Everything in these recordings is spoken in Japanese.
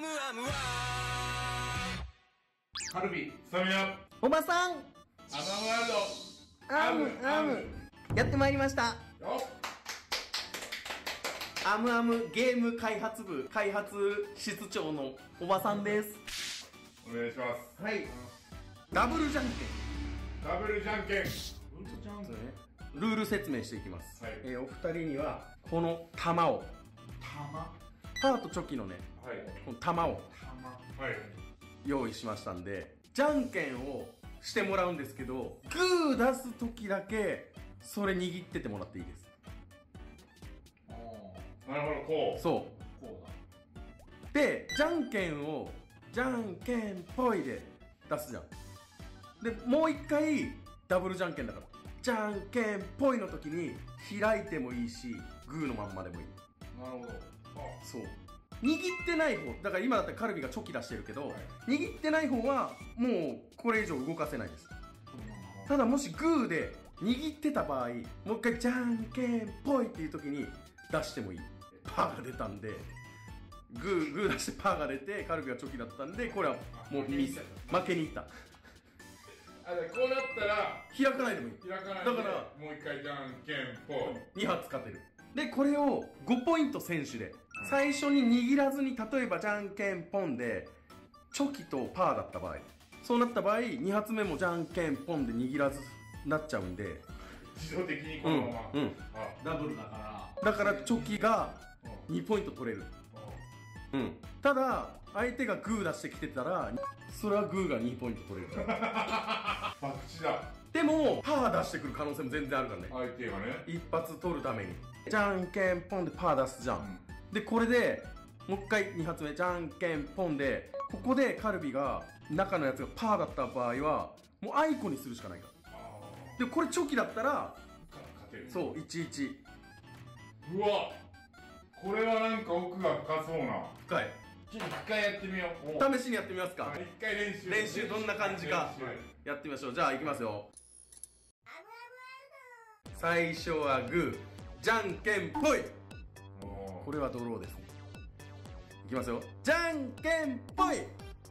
ムアムはカルビ、スタミナ、 おばさん、 アマムワールド、 アムやってまいりました。 よっ、 アムアムゲーム開発部開発室長のおばさんです。 お願いします。 はい。ダブルじゃんけん。 ダブルじゃんけん。 ルール説明していきます。 はい。 お二人にはこの玉を、パーとチョキのね、 はい。 この玉をはい。 用意しましたんで、じゃんけんをしてもらうんですけど、グー出す時だけそれ握っててもらっていいです。 なるほど、こう。 そう。 こうだ。 で、じゃんけんをじゃんけんぽいで出すじゃん。で、もう一回ダブルじゃんけんだから、じゃんけんぽいの時に開いてもいいし、グーのまんまでもいい。 なるほど。 そう。握ってない方、だから今だったらカルビがチョキ出してるけど、 はい、 握ってない方はもうこれ以上動かせないです。ただもしグーで握ってた場合、もう一回じゃんけんぽいっていう時に出してもいい。パーが出たんで、グー出してパーが出て、カルビがチョキだったんで、これはもう負けにいった。 あ、でこうなったら開かないでもいい。 開かないで、 だからもう一回じゃんけんぽい。 2発勝てる。で、これを5ポイント選手で、最初に握らずに、例えばじゃんけんぽんで、チョキとパーだった場合、そうなった場合、2発目もじゃんけんぽんで握らずなっちゃうんで、 自動的にこのまま。 ダブルだから。 だからチョキが2ポイント取れる。ただ、相手がグー出してきてたら、それはグーが2ポイント取れるから。 博打だ。 でも、パー出してくる可能性も全然あるからね。 相手がね。 一発取るために。じゃんけんぽんでパー出すじゃん。で、これで、もう一回2発目、じゃんけんぽんで、ここでカルビが、中のやつがパーだった場合は、もうアイコにするしかないから。で、これチョキだったら、 勝てる。 そう、11。 うわ、これはなんか奥が深そうな。 深い。 ちょっと一回やってみよう。 試しにやってみますか。 一回練習。 練習どんな感じかやってみましょう。じゃあ行きますよ。最初はグー、じゃんけんぽい。これはドローですね。いきますよ。じゃんけんぽい。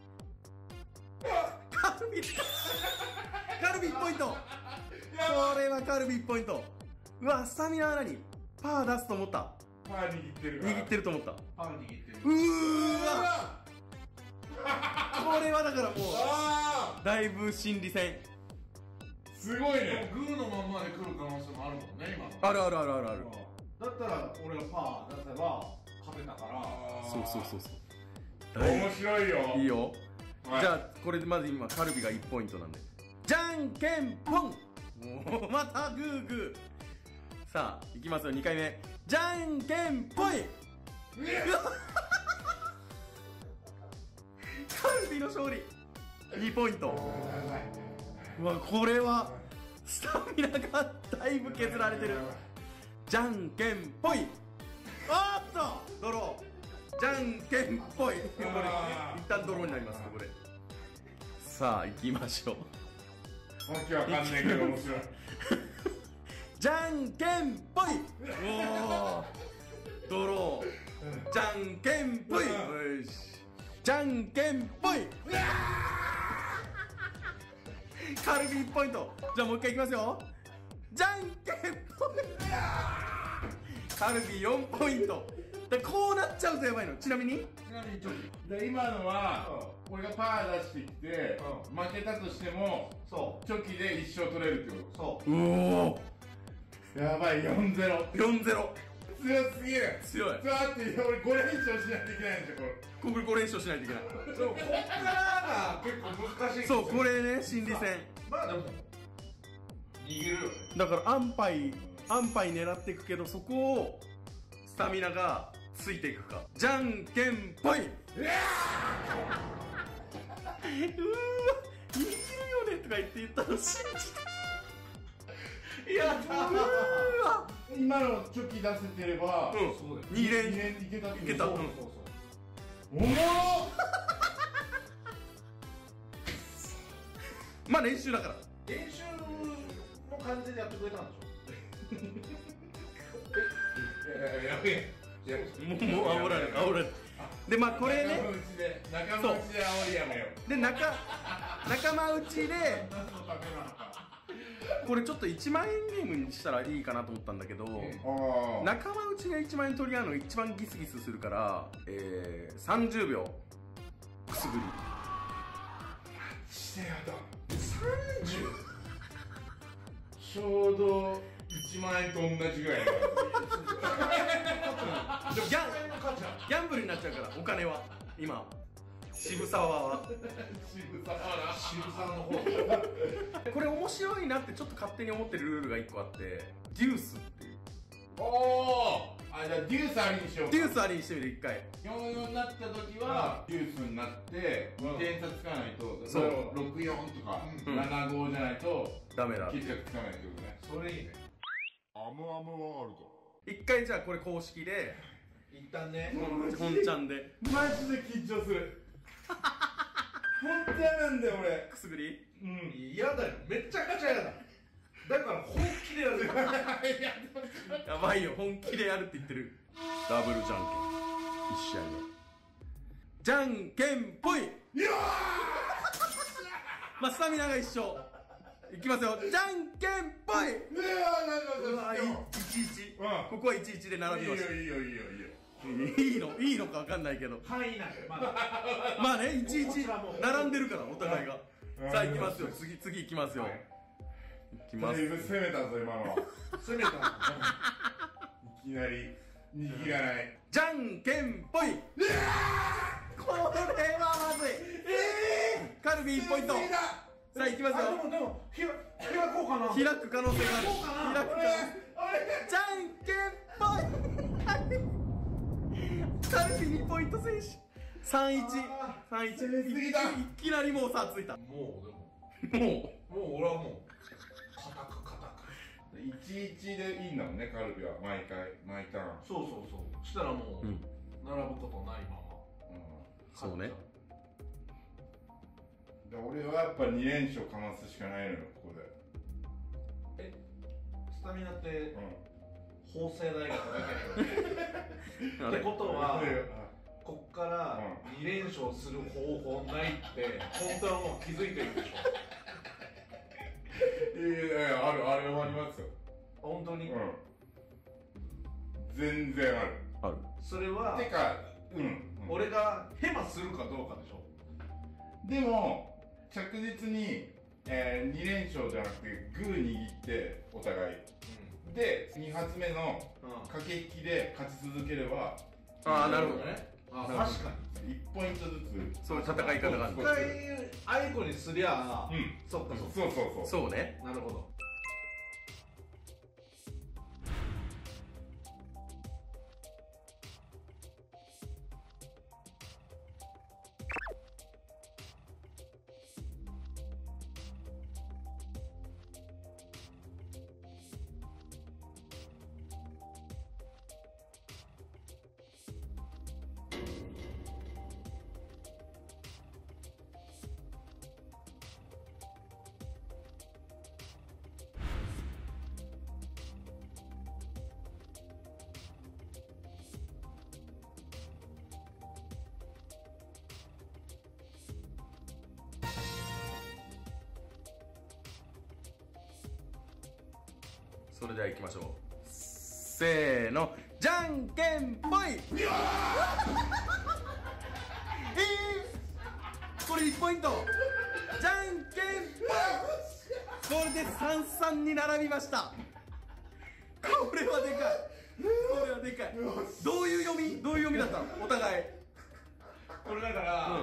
カルビカルビ1ポイント。これはカルビ1ポイント。うわ、スタミナは何？パー出すと思った。 パー握ってるから。 握ってると思った。 パン握ってる。 うーわこれはだからもうだいぶ心理戦。 すごいね。 グーのまんまで来る可能性もあるもんね、今の。 あるあるあるあるある。 だったら俺がパー出せば勝てたから。 そうそうそうそう。 面白いよ。 いいよ。じゃあこれでまず今カルビが1ポイントなんで、じゃんけんぽん。もうまたグーグー。さあいきますよ。2回目、じゃんけんぽい。カルビの勝利。2ポイント。うわ、これはスタミナがだいぶ削られてる。じゃんけんぽい。おっとドロー。じゃんけんぽい。これ一旦ドローになります。これさあ行きましょう。 わけわかんないけど面白い。 じゃんけんぽい。おおドロー。じゃんけんぽい。よし、じゃんけんぽい。カルビ1ポイント。じゃあもう一回いきますよ。じゃんけんぽい。カルビ4ポイント。こうなっちゃうとやばいの。ちなみにで今のはこれがパー出してきて負けたとしてもチョキで一生取れるってこと。 そう。 うおやばい。4-0。 4-0。 強すぎる。 強い。 ちょっと待って、俺5連勝しないといけないんでしょ。 これ5連勝しないといけない。 そう、こっからが結構難しい。 そう、これね、心理戦。 まあでも逃げるよね。 だから安牌狙っていくけど、そこをスタミナがついていくか。じゃんけんぽい。うわ握るよねとか言ったの信じた。やったー。 今のチョキ出せてれば 2連いけた。 いけた。 おもろ。 まあ練習だから。 練習の感じでやってくれたんでしょ。 やべえ。 もう煽られる。 でまあこれね、 仲間内で煽りやめよう。 で仲間内でこれちょっと1万円ゲームにしたらいいかなと思ったんだけど、仲間内が1万円取り合うの一番ギスギスするから、30秒くすぐり。 してやだ。30？ちょうど1万円と同じぐらい。 でもギャンブルになっちゃうから、お金は今渋沢は渋沢の方。 これ面白いなってちょっと勝手に思ってるルールが1個あって、デュースっていう。 おお、あ、じゃあデュースありにしようか。 デュースありにしてみる1回。 4-4になった時はデュースになって2点差つかないと、 そう 6-4 とか7-5じゃないとダメだ。 決着つかないってことね。 それいいね。 アムアムワールド。 1回じゃあこれ公式で一旦ね。 本ちゃんでマジで緊張する。本当やなんだよ俺。 くすぐり。 うん、嫌だよ。めちゃくちゃ嫌だ。だから本気でやる。 やばいよ、本気でやるって言ってる。ダブルじゃんけん1試合目。じゃんけんぽい。まあスタミナが一緒。いきますよ、じゃんけんぽい。1-1。ここは1-1で並びました。いいのか分かんないけど、 範囲内。 まあね、1-1並んでるからお互いが。さあ行きますよ、次行きますよ。いきます。 だいぶ攻めたぞ今のは。 攻めた。 いきなり握らない。 じゃんけんぽい。これはまずい。カルビ1ポイント。さあ行きますよ。 でも開こうかな。 開く可能性がある。開く可能性。じゃんけんぽい。カルビ2ポイント選手。3-1。いきなりもう差ついた。 もう俺はもう固く。 1-1でいいんだもんね、カルビは毎ターン。 そうしたらもう並ぶことないまま。 そうね。 俺はやっぱ2連勝かますしかないのよ、ここで。 スタミナって法政大学だけってことは、こっから2連勝する方法ないって本当はもう気づいてるでしょ。 あれはありますよ。 本当に。 全然ある。 それはてか、 俺がヘマするかどうかでしょ。 でも着実に2連勝じゃなくてグー握ってお互いで2発目の駆け引きで勝ち続ければ。 ああ、なるほどね。 確かに 1ポイントずつ。 そういう戦い方がある。 一回あいこにすりゃ、そっか。 そうね。 なるほど。 それでは行きましょう。せーの、じゃんけんぽい。これ1ポイント。じゃんけんぽい。これで3-3に並びました。これはでかい。どういう読みだったの、お互い。 これだから、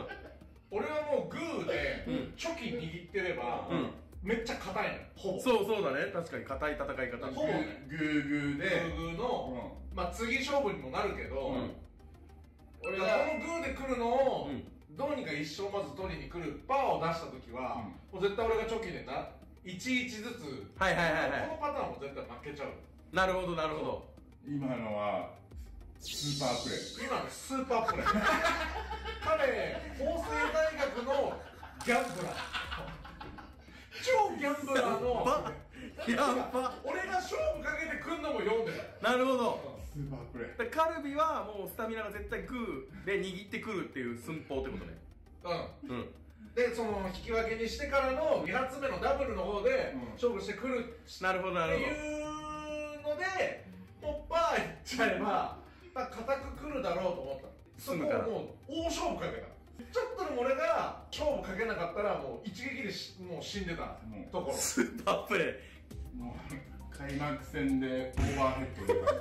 俺はもうグーでチョキ握ってればめっちゃ硬いのよ、ほぼ。 そうだね、確かに硬い戦い方。 ほぼね、 グーの、まあ次勝負にもなるけど、 俺がこのグーで来るのをどうにか一生まず取りに来るパーを出した時は、もう絶対俺がチョキでな1-1ずつ、このパターンも絶対負けちゃう。 なるほど。 今のはスーパープレー。 今のスーパープレー。彼、法政大学のギャンブラー。超ギャンブラーの。 やっぱ俺が勝負かけてくんのも読んでる。 なるほど。 スーパーープレー。 だからカルビはもうスタミナが絶対グーで握ってくるっていう寸法ってことね。 でその引き分けにしてからの2発目のダブルの方で勝負してくるなるほどなるほど。 っていうのでもうパーいっちゃえば硬くくるだろうと思った。そこをもう大勝負かけた。ちょっとでも俺が勝負かけなかったらもう一撃でもう死んでたところ。 スーパープレー。 もう開幕戦でオーバーヘッドで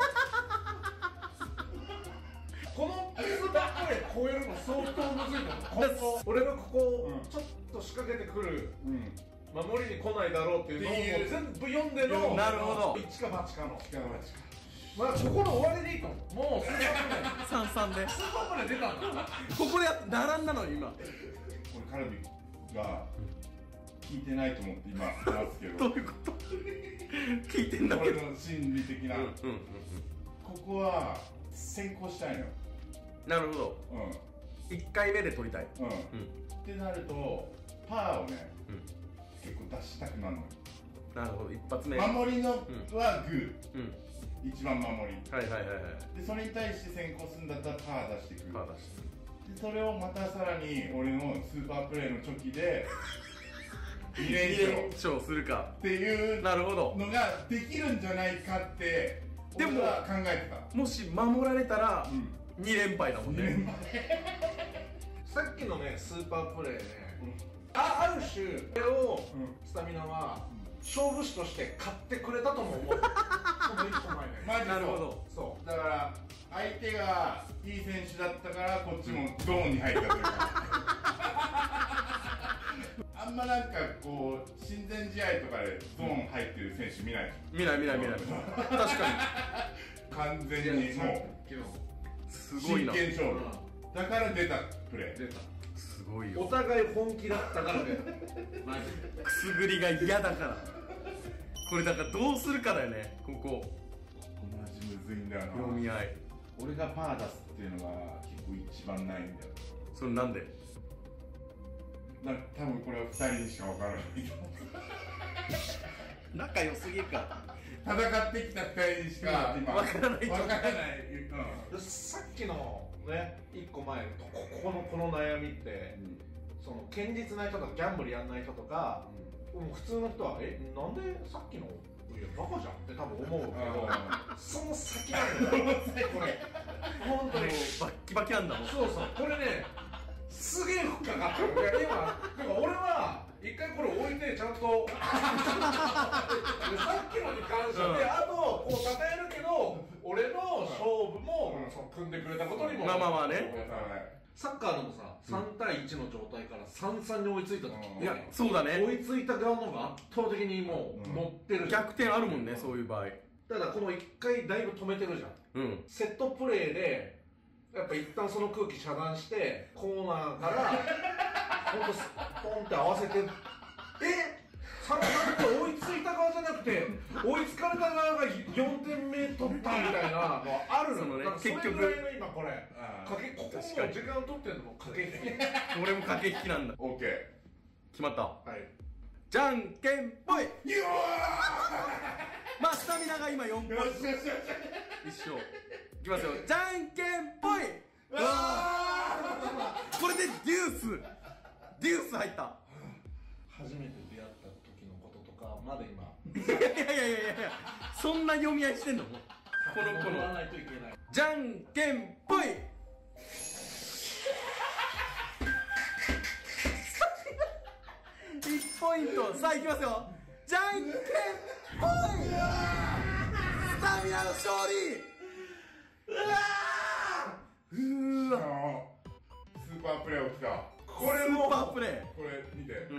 このスーパープレー超えるの相当むずいと思う。俺がここちょっと仕掛けてくる、守りに来ないだろうっていうのを全部読んでの、 なるほど、 一か八かの。まあここの終わりでいいと思う。もうスーパープレー 3-3でスーパープレー出たんだ。 ここで並んだのよ今。 これカルビが聞いてないと思って今話すけどどういうこと？聞いてんだけど。 俺の心理的な、ここは先行したいのよ。 なるほど。1回目で取りたい。 ってなるとパーをね、結構出したくなるのよ。 なるほど、一発目守りのはグー、一番守り、でそれに対して先行するんだったらパー出してくる。でそれをまたさらに俺のスーパープレーのチョキで2連勝するかっていうなるほどのができるんじゃないかって俺は考えてた。 もし守られたら2連敗だもんね。 さっきのねスーパープレーね、ある種これをスタミナは勝負師として買ってくれたとも思う。この1個前ね。 マジなるほど。 そうだから相手がいい選手だったからこっちもゾーンに入ったというかあんまなんかこう親善試合とかでゾーン入ってる選手見ない。 見ない確か完全にもうすごいな。 真剣勝負だから出たプレー。 出た。 すごいよ。 お互い本気だったからね。マジでくすぐりが嫌だから。これだからどうするかだよね。ここマジむずいんだよな。 読み合い。 俺がパー出すっていうのが結構一番ないんだよ。 それなんで？ 多分これは2人にしか分からない仲良すぎるか。 戦ってきた2人にしか今分からない。 さっきのね1個前のこの悩みって、その堅実な人とかギャンブルやんない人とか、もう普通の人はなんでさっきのいやバカじゃんって多分思うけどその先なんだよこれ本当にバッキバキなんだもん。 そうこれねすげえ負荷かかってる。今なんか俺は一回これ置いてちゃんとさっきのに関して、あとこう称えるけど俺の勝負もその組んでくれたことにもまあね。 サッカーでもさ3対1の状態から3-3に追いついた時って、 いやそうだね、 追いついた側の方が圧倒的にもう乗ってる。 逆転あるもんね、そういう場合。 ただこの1回だいぶ止めてるじゃん。セットプレーでやっぱ一旦その空気遮断してコーナーからほんとポンって合わせて3って追いついた側じゃなくて追いつかれた側が4点目取ったみたいなのあるのね。結局それぐらいの今これここも時間を取ってるのも駆け引き。 俺も駆け引きなんだ。 OK 決まった。 はい、 じゃんけんぽい。 よまあスタミナが今4ポイント。一緒いきますよ。じゃんけんぽい。これでデュース入った。 初めて出会った時のこととかまだ今いやそんな読み合いしてんの？この言わないといけない。 じゃんけんぽい。1ポイント。さあいきますよ。じゃんけんぽい。スタミナの勝利。 スーパープレー起きた。 これもスーパープレー。 これ見て。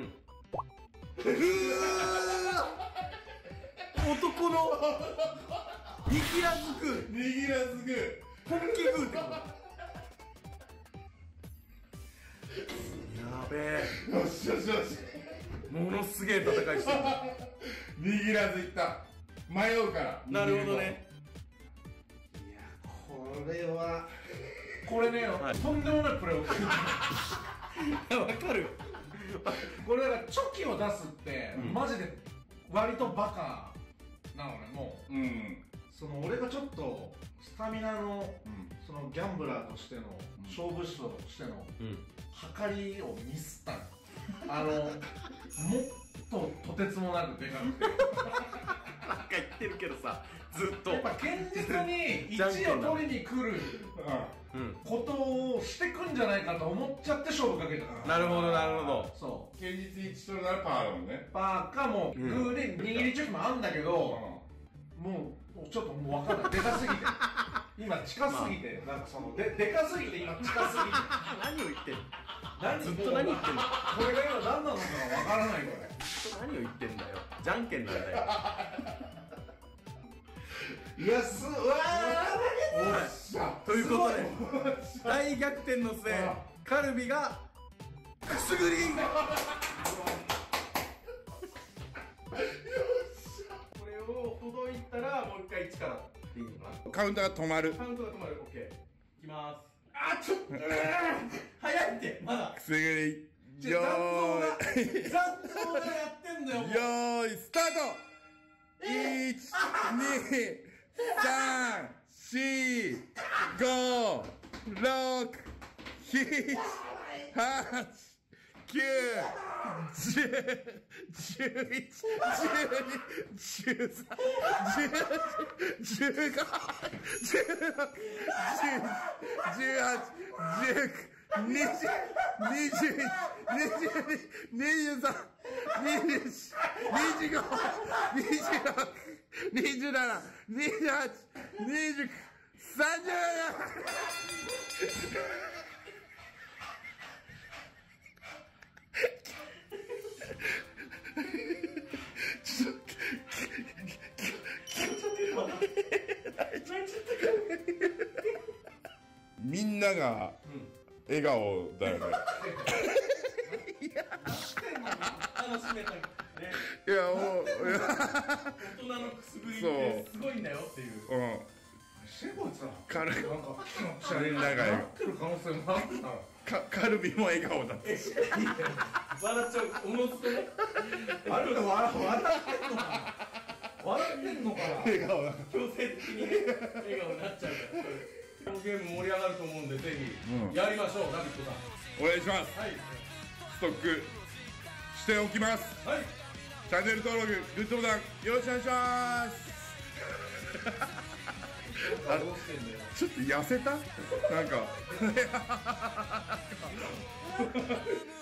男の握らずグー。本気グーってこと。やべえ。 よし。 ものすげえ戦いしてる。 握らずいった。迷うから。 なるほどね。 いやこれね、とんでもないプレーを起きる。 わかるよ。 これだからチョキを出すってマジで割とバカなのね。もうその俺がちょっとスタミナの、そのギャンブラーとしての、勝負師としての、測りをミスったの。もっととてつもなくでかくて。 なんか言ってるけどさ、ずっとやっぱ堅実に1位を取りに来ることをしてくんじゃないかと思っちゃって勝負かけたから。 なるほどなるほど。 そう堅実に1取るならパーだもんね。 パーかもうグーで握りチョキもあんだけど、もうちょっともう分かんない、でかすぎて今近すぎて、なんかそのでかすぎて今近すぎて何を言ってんの。ずっと何言ってんの。 これが今何なのか分からない。これずっと何を言ってんだよ。じゃんけんなんだよ。 いやすうわーということで大逆転の末、カルビがくすぐり。これをほどいたらもう一回1からっていいのかな。 カウントが止まる。 カウントが止まる。オッケー。いきます。あ、ちょっと早いって。まだくすぐり。 残像がやってんだよ。 よーいスタート。1、2、3、4、5、6、7、8、9、10、11、12、13、14、15、16、17、18、19、20、21、22、23、24、25、26、27、28、29、30。みんなが笑顔だよね。 楽しめたね。 いやもう大人のくすぐりってすごいんだよっていう。 カルビなんかみんながなってる可能性もあるな。 カルビも笑顔だった。 笑っちゃう。おのずとね。 あれ笑ってんのかな。笑ってんのかな。 笑顔だ。 強制的にね笑顔になっちゃうから。このゲーム盛り上がると思うんでぜひやりましょう。ラビットさん。 お願いします。 はい。 ストックしておきます。 はい。 チャンネル登録、グッドボタンよろしくお願いします。ちょっと痩せた？なんか